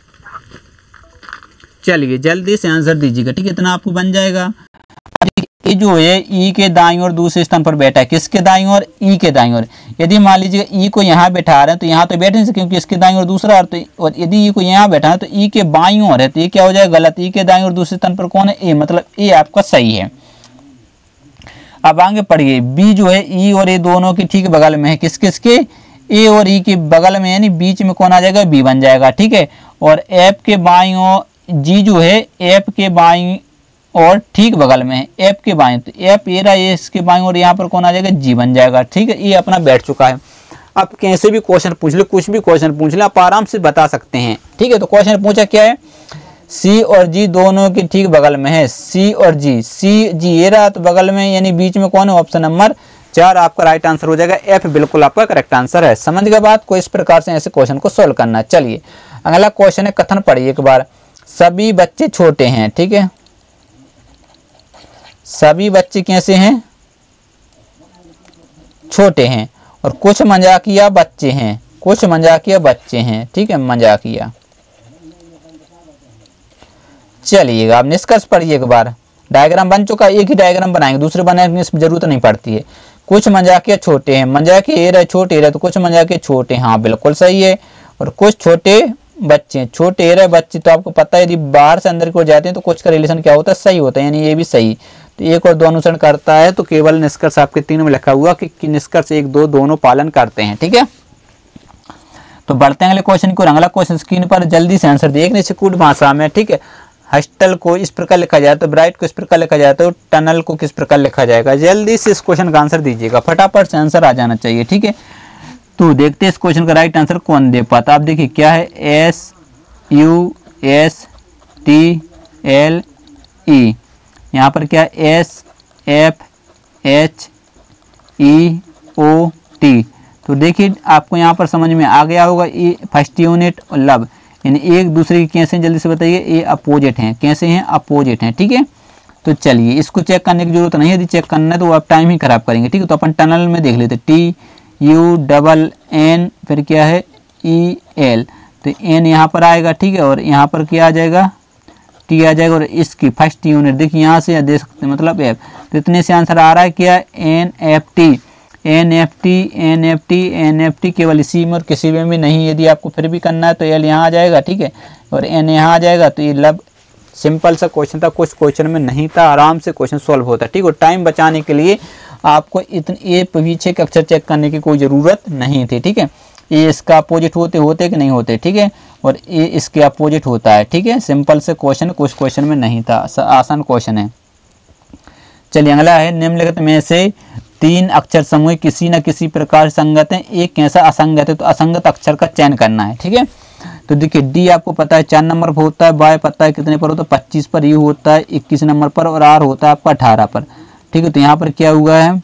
S1: चलिए जल्दी से आंसर दीजिएगा। ठीक है, इतना आपको बन जाएगा। ये जो है ई के दाईं ओर दूसरे स्थान पर बैठा है, किसके दाईं ओर, ई के दाईं ओर। यदि मान लीजिए ई को यहाँ बैठा रहे हैं तो यहाँ तो बैठ नहीं सकते क्योंकि इसके दाईं ओर दूसरा अर्थ, और यदि ई को यहाँ बैठा है तो ई के बाईं ओर है, तो ये क्या हो जाएगा गलत। ई के दाईं ओर दूसरे स्थान पर कौन है, ए, मतलब ए आपका सही है। अब आगे पढ़िए। बी जो है ई और ए दोनों के ठीक बगल में है, किस किसके, ए और ई के बगल में, यानी बीच में कौन आ जाएगा, बी बन जाएगा। ठीक है, और एफ के बाईं ओर, जी जो है एफ के बाईं और ठीक बगल में है, एफ के बाईं, तो एफ एरा ए इसके बाईं और यहाँ पर कौन आ जाएगा, जी बन जाएगा। ठीक है, ये अपना बैठ चुका है। अब कैसे भी क्वेश्चन पूछ ले, कुछ भी क्वेश्चन पूछ ले, आप आराम से बता सकते हैं। ठीक है, तो क्वेश्चन पूछा क्या है, सी और जी दोनों के ठीक बगल में है, सी और जी, सी जी ये रहा तो बगल में, यानी बीच में कौन है, ऑप्शन नंबर चार आपका राइट आंसर हो जाएगा। एफ बिल्कुल आपका करेक्ट आंसर है। समझ गए बात को, इस प्रकार से ऐसे क्वेश्चन को सोल्व करना। चलिए अगला क्वेश्चन है, कथन पढ़िए एक बार। सभी बच्चे छोटे हैं, ठीक है, सभी बच्चे कैसे हैं, छोटे हैं, और कुछ मजाकिया बच्चे हैं, कुछ मजाकिया बच्चे हैं। ठीक है, मजाकिया। चलिएगा अब निष्कर्ष पढ़िए एक बार। डायग्राम बन चुका, एक ही डायग्राम बनाएंगे, दूसरे बनाने की जरूरत नहीं पड़ती है। कुछ मजाकिया छोटे हैं, मजाकिया रहे छोटे रहे, तो कुछ मजाकिया छोटे, हाँ बिल्कुल सही है। और कुछ छोटे बच्चे, छोटे रहे बच्चे, तो आपको पता है यदि बाहर से अंदर की ओर जाते हैं तो कुछ का रिलेशन क्या होता है, सही होता है, यानी ये भी सही। तो एक और दो अनुसरण करता है, तो केवल निष्कर्ष आपके तीन में लिखा हुआ कि, कि निष्कर्ष एक दो दोनों पालन करते हैं। ठीक है, तो बढ़ते हैं अगले क्वेश्चन को। अगला क्वेश्चन स्क्रीन पर जल्दी से आंसर देखने से कूट भाषा में। ठीक है, हॉस्टल को इस प्रकार लिखा जाए तो ब्राइट को इस प्रकार लिखा जाए तो टनल को किस प्रकार लिखा जाएगा। जल्दी से इस क्वेश्चन का आंसर दीजिएगा, फटाफट से आंसर आ जाना चाहिए। ठीक है, तो देखते हैं इस क्वेश्चन का राइट आंसर कौन दे पाता। आप देखिए क्या है, S U S T L E, यहाँ पर क्या S F H E O T. तो देखिए आपको यहाँ पर समझ में आ गया होगा, ई फर्स्ट यूनिट और लब, यानी एक दूसरे की कैसे हैं जल्दी से बताइए, ये अपोजिट हैं, कैसे हैं अपोजिट हैं, ठीक है। तो चलिए इसको चेक करने की जरूरत नहीं है, यदि चेक करना है तो आप टाइम ही खराब करेंगे, ठीक है। तो अपन टनल में देख लेते, टी यू डबल एन फिर क्या है ई एल, तो एन यहाँ पर आएगा, ठीक है, और यहाँ पर क्या आ जाएगा टी आ जाएगा, और इसकी फर्स्ट यूनिट देखिए यहाँ से दे सकते हैं मतलब एफ, तो इतने से आंसर आ रहा है क्या N F T, N F T N F T N F T केवल इसी में और किसी में भी नहीं। यदि आपको फिर भी करना है तो एल यहाँ आ जाएगा, ठीक है, और एन यहाँ आ जाएगा। तो ये लब सिंपल सा क्वेश्चन था, कुछ क्वेश्चन में नहीं था, आराम से क्वेश्चन सॉल्व होता है, ठीक है। और टाइम बचाने के लिए आपको इतने ये पीछे के अक्षर चेक करने की कोई ज़रूरत नहीं थी, ठीक है। ये इसका अपोजिट होते होते कि नहीं होते, ठीक है, और ये इसके अपोजिट होता है, ठीक है। सिंपल से क्वेश्चन, कुछ क्वेश्चन में नहीं था, आसान क्वेश्चन है। चलिए अगला है, निम्नलिखित में से तीन अक्षर समूह किसी न किसी प्रकार संगत है, एक कैसा असंगत है, तो असंगत अक्षर का चयन करना है, ठीक है। तो देखिए डी आपको पता है चार नंबर पर होता है, बाय पता है कितने पर होता है पच्चीस पर, यू होता है इक्कीस नंबर पर, और आर होता है आपका अठारह पर, ठीक है। तो यहाँ पर क्या हुआ है,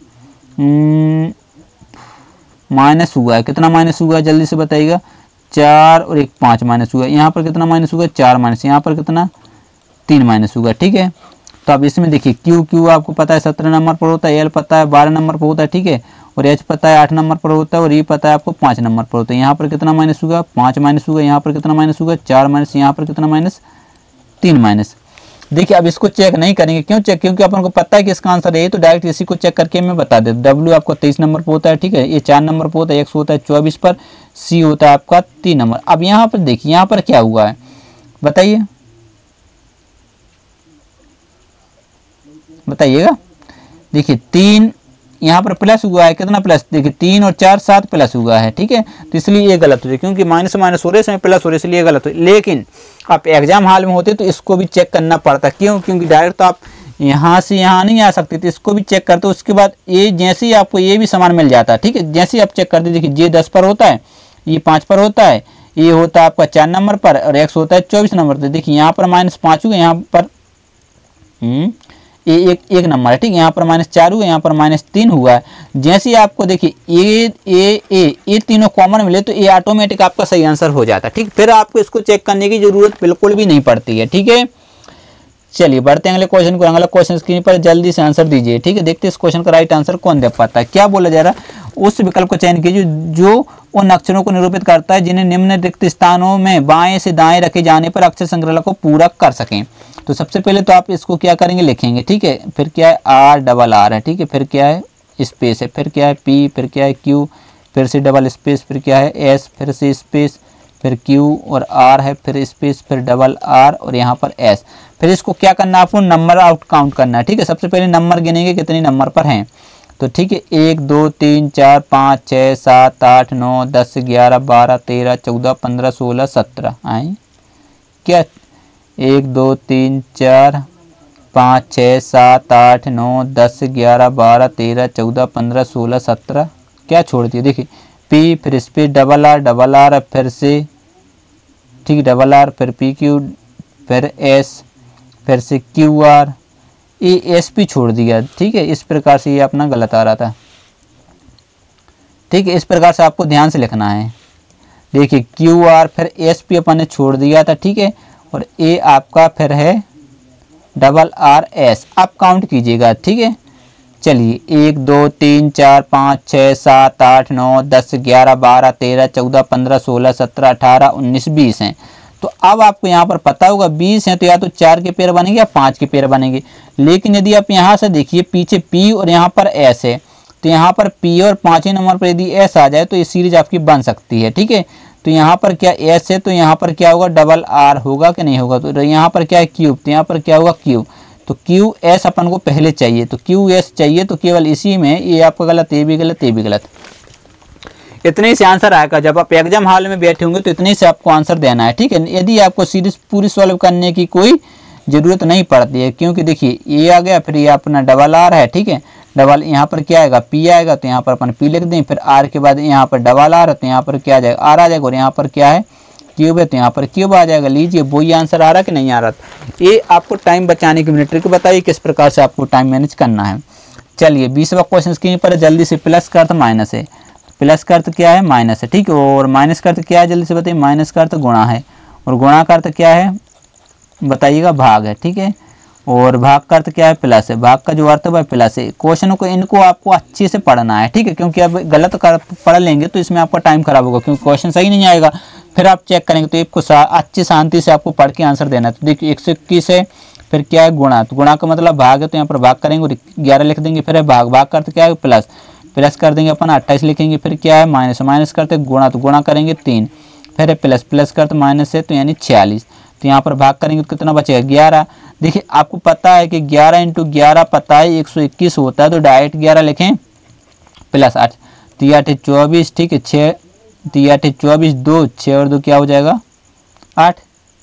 S1: माइनस हुआ है, कितना माइनस हुआ है जल्दी से बताइएगा, चार और एक पाँच माइनस हुआ है। यहाँ पर कितना माइनस हुआ, चार माइनस, यहाँ पर कितना तीन माइनस हुआ, ठीक है। तो अब इसमें देखिए क्यू क्यू आपको पता है सत्रह नंबर पर होता है, एल पता है बारह नंबर पर होता है, ठीक है, और एच पता है आठ नंबर पर होता है, और ई पता है आपको पाँच नंबर पर होता है। यहाँ पर कितना माइनस हुआ, पाँच माइनस हुआ, यहाँ पर कितना माइनस हुआ, चार माइनस, यहाँ पर कितना माइनस, तीन माइनस। देखिए अब इसको चेक नहीं करेंगे, क्यों चेक, क्योंकि अपन को पता है कि इसका आंसर है, तो डायरेक्ट इसी को चेक करके मैं बता देता। डब्ल्यू आपको तेईस नंबर पर होता है, ठीक है, ये चार नंबर पर होता है, एक्स होता है चौबीस पर, सी होता है आपका तीन नंबर। अब यहाँ पर देखिए यहाँ पर क्या हुआ है बताइए, बताइएगा। देखिए तीन यहाँ पर प्लस हुआ है, कितना प्लस, देखिए तीन और चार सात प्लस हुआ है, ठीक है, तो इसलिए ये गलत हो रही है, क्योंकि माइनस माइनस हो रहे हैं प्लस हो रहे, इसलिए गलत हो। लेकिन आप एग्जाम हॉल में होते तो इसको भी चेक करना पड़ता, क्यों, क्योंकि डायरेक्ट तो आप यहाँ से यहाँ नहीं आ सकते थे, इसको भी चेक करते। उसके बाद ये जैसे ही आपको ये भी सामान मिल जाता है, ठीक है, जैसे ही आप चेक करते, देखिए ये दस पर होता है, ये पाँच पर होता है, ये होता है आपका चार नंबर पर, और एक्स होता है चौबीस नंबर पर। देखिए यहाँ पर माइनस पाँच हुआ, यहाँ पर हम्म ये एक एक नंबर है, ठीक है, यहाँ पर माइनस चार हुआ, यहाँ पर माइनस तीन हुआ है। जैसे ही आपको देखिए ए ए ए ये तीनों कॉमन मिले तो ये ऑटोमेटिक आपका सही आंसर हो जाता है, ठीक, फिर आपको इसको चेक करने की जरूरत बिल्कुल भी नहीं पड़ती है, ठीक है। चलिए बढ़ते हैं अगले क्वेश्चन को। अगला क्वेश्चन स्क्रीन पर जल्दी से आंसर दीजिए, ठीक है। देखते हैं इस क्वेश्चन का राइट आंसर कौन दे पाता है। क्या बोला जा रहा है, उस विकल्प को चयन कीजिए जो उन अक्षरों को निरूपित करता है जिन्हें निम्न रिक्त स्थानों में बाएं से दाएं रखे जाने पर अक्षर संग्रह को पूरा कर सकें। तो सबसे पहले तो आप इसको क्या करेंगे, लिखेंगे, ठीक है, फिर क्या है आर डबल आर है, ठीक है, फिर क्या है स्पेस है, फिर क्या है पी, फिर क्या है क्यू, फिर से डबल स्पेस, फिर क्या है एस, फिर से स्पेस, फिर क्यू और आर है, फिर स्पेस, फिर डबल आर और यहाँ पर एस। फिर इसको क्या करना है, आपको नंबर आउट काउंट करना है, ठीक है। सबसे पहले नंबर गिनेंगे कितने नंबर पर हैं, तो ठीक है एक दो तीन चार पाँच छः सात आठ नौ दस ग्यारह बारह तेरह चौदह पंद्रह सोलह सत्रह आए क्या, एक दो तीन चार पाँच छः सात आठ नौ दस ग्यारह बारह तेरह चौदह पंद्रह सोलह सत्रह, क्या छोड़ दिए, देखिए पी, फिर space double R, double R फिर से, ठीक, डबल आर, फिर पी क्यू, फिर एस, फिर से क्यू आर, ये एस पी छोड़ दिया, ठीक है। इस प्रकार से ये अपना गलत आ रहा था, ठीक है, इस प्रकार से आपको ध्यान से लिखना है। देखिए क्यू आर फिर एस पी अपन ने छोड़ दिया था, ठीक है, और ए आपका फिर है डबल आर एस। आप काउंट कीजिएगा, ठीक है। चलिए एक दो तीन चार पाँच छः सात आठ नौ दस ग्यारह बारह तेरह चौदह पंद्रह सोलह सत्रह अठारह उन्नीस बीस हैं। तो अब आपको यहाँ पर पता होगा बीस हैं तो या तो चार के पेयर बनेंगे या पाँच के पेयर बनेंगे। लेकिन यदि आप यहाँ से देखिए पीछे पी और यहाँ पर एस है, तो यहाँ पर पी और पाँचवें नंबर पर यदि एस आ जाए तो ये सीरीज आपकी बन सकती है, ठीक है। तो यहाँ पर क्या एस है तो यहाँ पर क्या होगा डबल आर होगा कि नहीं होगा, तो यहाँ पर क्या है क्यूब, तो यहाँ पर क्या होगा क्यूब, तो क्यू एस अपन को पहले चाहिए, तो क्यू एस चाहिए, तो केवल इसी में ये आपका गलत, ये भी गलत, ये भी गलत। इतने ही से आंसर आएगा। जब आप एग्जाम हॉल में बैठे होंगे तो इतने ही से आपको आंसर देना है, ठीक है। यदि आपको सीरीज पूरी सॉल्व करने की कोई ज़रूरत नहीं पड़ती है, क्योंकि देखिए ये आ गया, फिर ये अपना डबल आर है, ठीक है, डबल यहाँ पर क्या आएगा पी आएगा, तो यहाँ पर अपन पी लिख दें, फिर आर के बाद यहाँ पर डबल आर है तो यहाँ पर क्या आ जाएगा आर आ जाएगा, और यहाँ पर क्या है क्यूब है तो यहाँ पर क्यूब आ जाएगा। लीजिए वही आंसर आ रहा कि नहीं आ रहा। ये आपको टाइम बचाने की ट्रिक बताइए किस प्रकार से आपको टाइम मैनेज करना है। चलिए बीसवा क्वेश्चन स्क्रीन पर जल्दी से, प्लस का अर्थ माइनस है, प्लस का अर्थ क्या है माइनस है, ठीक है, और माइनस का अर्थ क्या है जल्दी से बताइए, माइनस का अर्थ गुणा है, और गुणा का अर्थ क्या है बताइएगा, भाग है, ठीक है। और भाग का अर्थ क्या है, प्लस है। भाग का जो अर्थ है वह प्लस है। क्वेश्चन को इनको आपको अच्छे से पढ़ना है, ठीक है, क्योंकि अब गलत कर पढ़ लेंगे तो इसमें आपका टाइम खराब होगा, क्योंकि क्वेश्चन सही नहीं आएगा, फिर आप चेक करेंगे। तो आपको अच्छी शांति से आपको पढ़ के आंसर देना है। तो देखिए एक सौ इक्कीस है, फिर क्या है गुणा, तो गुणा का मतलब भाग है, तो यहाँ पर भाग करेंगे और ग्यारह लिख देंगे, फिर है भाग, भाग का अर्थ क्या है प्लस, प्लस कर देंगे अपन अट्ठाईस लिखेंगे, फिर क्या है माइनस, माइनस करते गुणा, तो गुणा करेंगे तीन, फिर है प्लस, प्लस करते माइनस है तो यानी छियालीस, तो यहाँ पर भाग करेंगे तो कितना बचेगा ग्यारह। देखिए आपको पता है कि ग्यारह इंटू ग्यारह पता है एक सौ इक्कीस होता है, तो डायरेक्ट ग्यारह लिखें प्लस आठ, तीन आठ चौबीस, ठीक है, छः तीन आठ चौबीस, दो छः और दो क्या हो जाएगा आठ,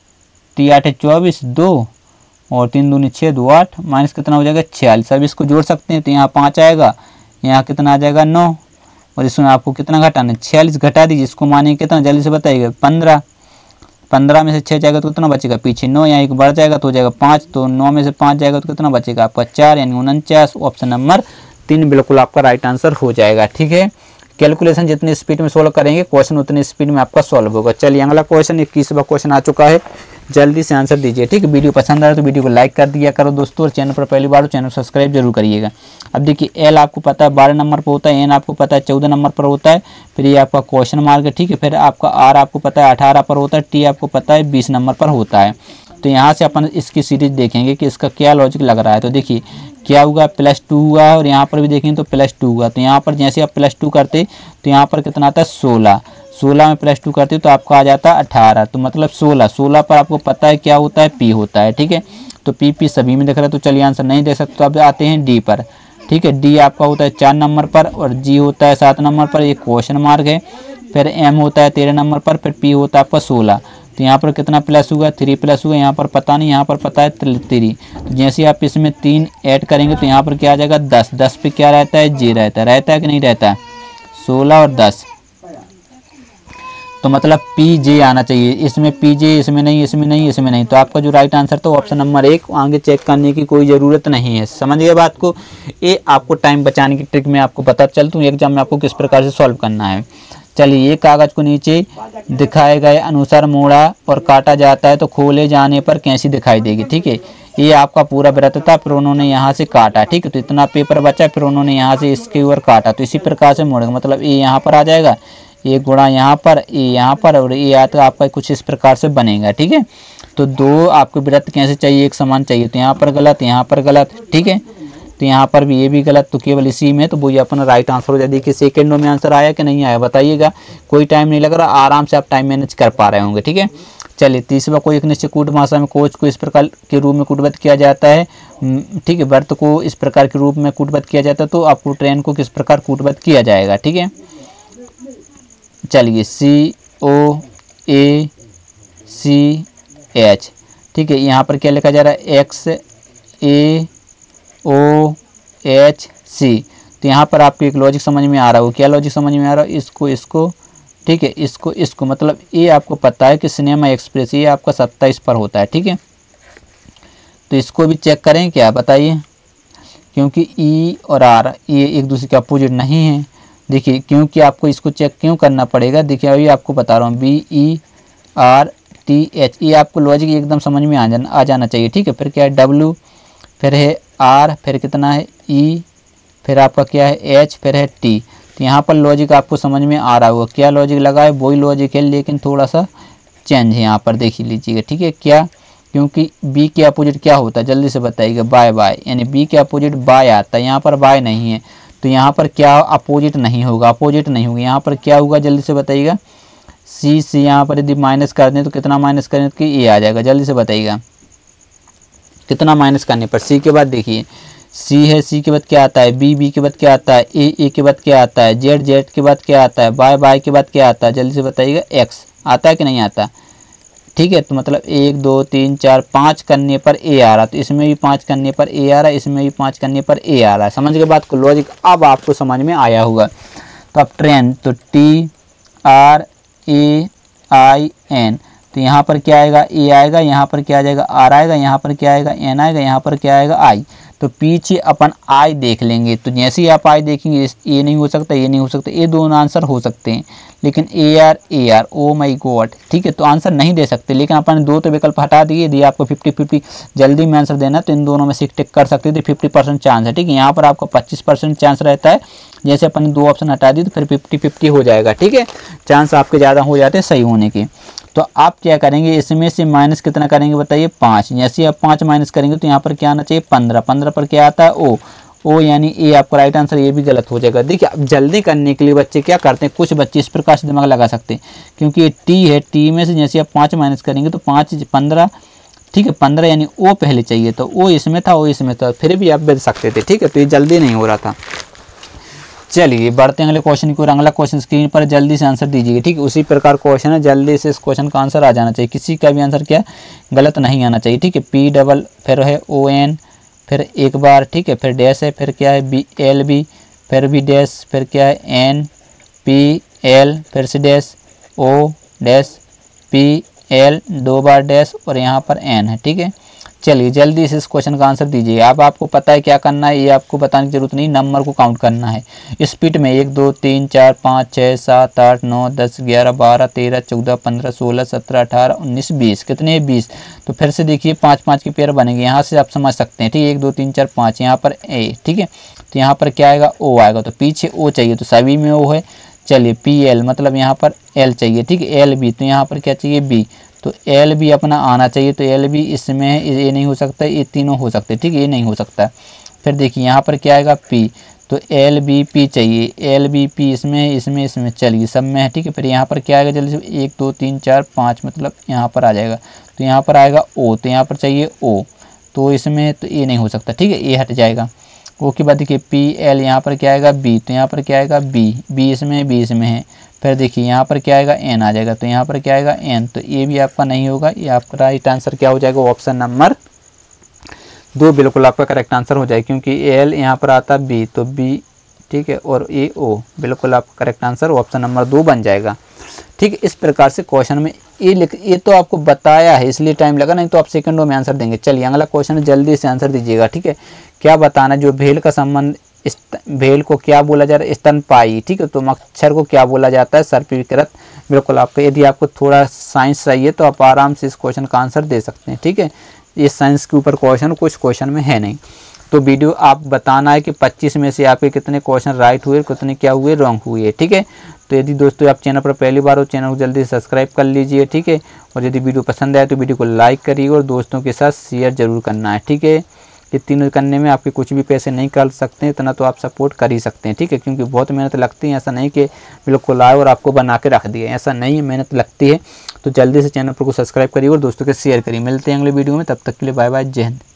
S1: तीन आठ चौबीस, दो और तीन दूनी छः, दो आठ, माइनस कितना हो जाएगा छियालीस। अब इसको जोड़ सकते हैं तो यहाँ पाँच आएगा, यहाँ कितना आ जाएगा नौ, और इसमें आपको कितना घटाना है छियालीस, घटा दीजिए, इसको मानिए कितना जल्दी से बताइएगा पंद्रह, पंद्रह में से छः जाएगा तो कितना बचेगा पीछे नौ, यहाँ एक बढ़ जाएगा तो हो जाएगा पाँच, तो नौ में से पाँच जाएगा तो कितना बचेगा आपका चार, यानी उनचास। ऑप्शन नंबर तीन बिल्कुल आपका राइट आंसर हो जाएगा, ठीक है। कैलकुलेशन जितनी स्पीड में सोल्व करेंगे क्वेश्चन उतनी स्पीड में आपका सॉल्व होगा। चलिए अगला क्वेश्चन इक्कीसवां क्वेश्चन आ चुका है, जल्दी से आंसर दीजिए, ठीक है। वीडियो पसंद आए तो वीडियो को लाइक कर दिया करो दोस्तों, और चैनल पर पहली बार हो चैनल सब्सक्राइब जरूर करिएगा। अब देखिए एल आपको पता है बारह नंबर पर होता है, एन आपको पता है चौदह नंबर पर होता है, फिर ये आपका क्वेश्चन मार्क है, ठीक है, फिर आपका आर आपको पता है अठारह पर होता है, टी आपको पता है बीस नंबर पर होता है। तो यहाँ से अपन इसकी सीरीज देखेंगे कि इसका क्या लॉजिक लग रहा है। तो देखिए क्या हुआ प्लस टू हुआ, और यहाँ पर भी देखेंगे तो प्लस टू हुआ, तो यहाँ पर जैसे आप प्लस टू करते तो यहाँ पर कितना आता है सोलह, सोलह में प्लस टू करते तो आपका आ जाता है अठारह, तो मतलब सोलह, सोलह पर आपको पता है क्या होता है पी होता है, ठीक है। तो पी पी सभी में दिख रहा है, तो चलिए आंसर नहीं दे सकते, तो अब आते हैं डी पर, ठीक है। डी आपका होता है चार नंबर पर, और जी होता है सात नंबर पर, ये क्वेश्चन मार्क है, फिर एम होता है तेरह नंबर पर, फिर पी होता है आपका सोलह, तो यहाँ पर कितना प्लस हुआ थ्री प्लस हुआ, यहाँ पर पता नहीं, यहाँ पर पता है थ्री, तो जैसे आप इसमें तीन ऐड करेंगे तो यहाँ पर क्या आ जाएगा दस, दस पे क्या रहता है जी रहता है, रहता है कि नहीं रहता है, सोलह और दस, तो मतलब पी जे आना चाहिए, इसमें पी जे इसमें नहीं, इसमें नहीं, इसमें नहीं, तो आपका जो राइट आंसर था ऑप्शन नंबर एक, आगे चेक करने की कोई ज़रूरत नहीं है। समझ गए बात को, ये आपको टाइम बचाने की ट्रिक में आपको पता चलता हूँ एग्जाम में आपको किस प्रकार से सॉल्व करना है। चलिए ये कागज़ को नीचे दिखाए गए अनुसार मोड़ा और काटा जाता है तो खोले जाने पर कैसी दिखाई देगी, ठीक है। ये आपका पूरा वृत्त था, फिर उन्होंने यहाँ से काटा, ठीक है, तो इतना पेपर बचा, फिर उन्होंने यहाँ से इसके ऊपर काटा, तो इसी प्रकार से मोड़ेगा, मतलब ये यहाँ पर आ जाएगा, ये गुणा यहाँ पर, ये यहाँ पर, और ये या तो आपका कुछ इस प्रकार से बनेगा, ठीक है। तो दो आपको वृत्त कैसे चाहिए एक समान चाहिए, तो यहाँ पर गलत, यहाँ पर गलत, ठीक है, तो यहाँ पर भी ये भी गलत, तो केवल इसी में, तो वो ये अपना राइट आंसर हो जाए। देखिए सेकेंडों में आंसर आया कि नहीं आया बताइएगा, कोई टाइम नहीं लग रहा, आराम से आप टाइम मैनेज कर पा रहे होंगे, ठीक है। चलिए तीसरा, कोई एक निश्चित कूट भाषा में कोच को इस प्रकार के रूप में कूटबद्ध किया जाता है, ठीक है, वर्त को इस प्रकार के रूप में कूटबद्ध किया जाता है, तो आपको ट्रेन को किस प्रकार कूटबद्ध किया जाएगा, ठीक है। चलिए सी ओ ए सी एच, ठीक है, यहाँ पर क्या लिखा जा रहा है एक्स ए ओ एच सी, तो यहाँ पर आपको एक लॉजिक समझ में आ रहा हो, क्या लॉजिक समझ में आ रहा है, इसको इसको, ठीक है, इसको इसको, मतलब ये आपको पता है कि सिनेमा एक्सप्रेस ये आपका सत्ताईस पर होता है, ठीक है। तो इसको भी चेक करें क्या बताइए, क्योंकि ई और आर ये एक दूसरे के अपोजिट नहीं है। देखिए क्योंकि आपको इसको चेक क्यों करना पड़ेगा, देखिए अभी आपको बता रहा हूँ, B E R T H, ये आपको लॉजिक एकदम समझ में आ जाना आ जाना चाहिए, ठीक है। फिर क्या है डब्ल्यू, फिर है आर, फिर कितना है ई, फिर आपका क्या है एच, फिर है टी, तो यहाँ पर लॉजिक आपको समझ में आ रहा होगा, क्या लॉजिक लगा है वही लॉजिक है, लेकिन थोड़ा सा चेंज है यहाँ पर, देख लीजिएगा, ठीक है। क्या, क्योंकि बी के अपोजिट क्या होता है जल्दी से बताइएगा, बाय बाय, यानी बी के अपोजिट बाय आता है, यहाँ पर बाय नहीं है, तो यहाँ पर क्या अपोजिट नहीं होगा, अपोजिट नहीं होगा, यहाँ पर क्या होगा जल्दी से बताइएगा, सी सी यहाँ पर यदि माइनस कर दें तो कितना माइनस करें तो ए आ जाएगा, जल्दी से बताइएगा कितना माइनस करने पर, सी के बाद देखिए सी है, सी के बाद क्या आता है, बी, बी के बाद क्या आता है, ए, ए के बाद क्या आता है, जेड, जेड के बाद क्या आता है, बाय, बाय के बाद क्या आता है, जल्दी से बताइएगा एक्स आता है कि नहीं आता, ठीक है। तो मतलब एक दो तीन चार पाँच करने पर ए आ रहा, तो इसमें भी पाँच करने पर ए आ रहा है, इसमें भी पाँच करने पर ए आ रहा है, समझ के बात को, लॉजिक अब आपको समझ में आया होगा। तो अब ट्रेन, तो T R A I N, तो यहाँ पर क्या आएगा ए आएगा, यहाँ पर क्या आ जाएगा आर आएगा, यहाँ पर क्या आएगा एन आएगा, यहाँ पर क्या आएगा आई, तो पीछे अपन आई देख लेंगे। तो जैसे ही आप आई देखेंगे ये नहीं हो सकता, ये नहीं हो सकता, ये दोनों आंसर हो सकते हैं, लेकिन A R A R O my God, ठीक है, तो आंसर नहीं दे सकते। लेकिन अपन दो तो विकल्प हटा दिए, यदि आपको फिफ्टी फिफ्टी जल्दी में आंसर देना तो इन दोनों में से टिक कर सकते थे, फिफ्टी परसेंट चांस है, ठीक है। यहाँ पर आपको पच्चीस परसेंट चांस रहता है, जैसे अपन दो ऑप्शन हटा दिए तो फिर फिफ्टी फिफ्टी हो जाएगा, ठीक है, चांस आपके ज़्यादा हो जाते हैं सही होने के। तो आप क्या करेंगे, इसमें से माइनस कितना करेंगे बताइए, पाँच। जैसे आप पाँच माइनस करेंगे तो यहाँ पर क्या आना चाहिए, पंद्रह। पंद्रह पर क्या आता है, ओ ओ यानी ए आपका राइट आंसर, ये भी गलत हो जाएगा। देखिए अब जल्दी करने के लिए बच्चे क्या करते हैं, कुछ बच्चे इस प्रकार से दिमाग लगा सकते हैं, क्योंकि ये टी है, टी में से जैसे आप पाँच माइनस करेंगे तो पाँच पंद्रह, ठीक है, पंद्रह यानी ओ पहले चाहिए, तो ओ इसमें था, ओ इसमें था, फिर भी आप बच सकते थे, ठीक है, तो ये जल्दी नहीं हो रहा था। चलिए बढ़ते हैं अगले क्वेश्चन की ओर। अगला क्वेश्चन स्क्रीन पर जल्दी से आंसर दीजिए, ठीक है, उसी प्रकार क्वेश्चन है, जल्दी से इस क्वेश्चन का आंसर आ जाना चाहिए, किसी का भी आंसर क्या गलत नहीं आना चाहिए, ठीक है। पी डबल फिर है ओ एन, फिर एक बार, ठीक है, फिर डैश है, फिर क्या है बी एल बी, फिर भी डैश, फिर क्या है एन पी एल, फिर से dash O dash P L, दो बार डैश और यहाँ पर एन है, ठीक है। चलिए जल्दी से इस क्वेश्चन का आंसर दीजिए। अब आपको पता है क्या करना है, ये आपको बताने की जरूरत नहीं, नंबर को काउंट करना है स्पीड में, एक दो तीन चार पाँच छः सात आठ नौ दस ग्यारह बारह तेरह चौदह पंद्रह सोलह सत्रह अठारह उन्नीस बीस, कितने बीस। तो फिर से देखिए पाँच पाँच के पेयर बनेंगे, यहाँ से आप समझ सकते हैं, ठीक है, एक दो तीन चार पाँच, यहाँ पर ए, ठीक है, तो यहाँ पर क्या आएगा, ओ आएगा, तो पीछे ओ चाहिए तो सभी में ओ है। चलिए पी एल मतलब यहाँ पर एल चाहिए, ठीक है, एल बी तो यहाँ पर क्या चाहिए बी, तो एल भी अपना आना चाहिए, तो एल भी इसमें है, ये नहीं हो सकता, ये तीनों हो सकते, ठीक है, ये नहीं हो सकता। फिर देखिए यहाँ पर क्या आएगा पी, तो एल बी पी चाहिए, एल बी पी इसमें इसमें इसमें चलिए सब में है, ठीक है। फिर यहाँ पर क्या आएगा जल्दी से, एक दो तीन चार पाँच मतलब यहाँ पर आ जाएगा, तो यहाँ पर आएगा ओ, तो यहाँ पर चाहिए ओ, तो इसमें तो ये नहीं हो सकता, ठीक है, ये हट जाएगा। ओ के बाद देखिए पी एल, यहाँ पर क्या आएगा बी, तो यहाँ पर क्या आएगा बी, बी इसमें बी इसमें है। फिर देखिए यहाँ पर क्या आएगा एन आ जाएगा, तो यहाँ पर क्या आएगा एन, तो ये भी आपका नहीं होगा, ये आपका राइट आंसर क्या हो जाएगा, ऑप्शन नंबर दो बिल्कुल आपका करेक्ट आंसर हो जाएगा, क्योंकि एल यहाँ पर आता बी, तो बी, ठीक है, और ए ओ, बिल्कुल आपका करेक्ट आंसर ऑप्शन नंबर दो बन जाएगा, ठीक है। इस प्रकार से क्वेश्चन में ये लिख, ये तो आपको बताया है इसलिए टाइम लगा, नहीं तो आप सेकंडों में आंसर देंगे। चलिए अगला क्वेश्चन जल्दी से आंसर दीजिएगा, ठीक है। क्या बताना, जो भेल का संबंध, भेल को क्या बोला जा रहा है, स्तनपायी, ठीक है, तो मच्छर को क्या बोला जाता है, सर्पीकृत। बिल्कुल आपको, यदि आपको थोड़ा साइंस चाहिए तो आप आराम से इस क्वेश्चन का आंसर दे सकते हैं, ठीक है। ये साइंस के ऊपर क्वेश्चन, कुछ क्वेश्चन में है नहीं, तो वीडियो आप बताना है कि पच्चीस में से आपके कितने क्वेश्चन राइट हुए, कितने क्या हुए रॉन्ग हुए, ठीक है। तो यदि दोस्तों आप चैनल पर पहली बार हो, चैनल को जल्दी से सब्सक्राइब कर लीजिए, ठीक है। और यदि वीडियो पसंद आए तो वीडियो को लाइक करिए और दोस्तों के साथ शेयर जरूर करना है, ठीक है। ये तीनों करने में आपके कुछ भी पैसे नहीं कर सकते, इतना तो आप सपोर्ट कर ही सकते हैं, ठीक है, क्योंकि बहुत मेहनत लगती है, ऐसा नहीं कि बिल्कुल आए और आपको बना के रख दिए, ऐसा नहीं है, मेहनत लगती है। तो जल्दी से चैनल पर को सब्सक्राइब करिए और दोस्तों के शेयर करिए। मिलते हैं अगले वीडियो में, तब तक के लिए बाय बाय, जय हिंद।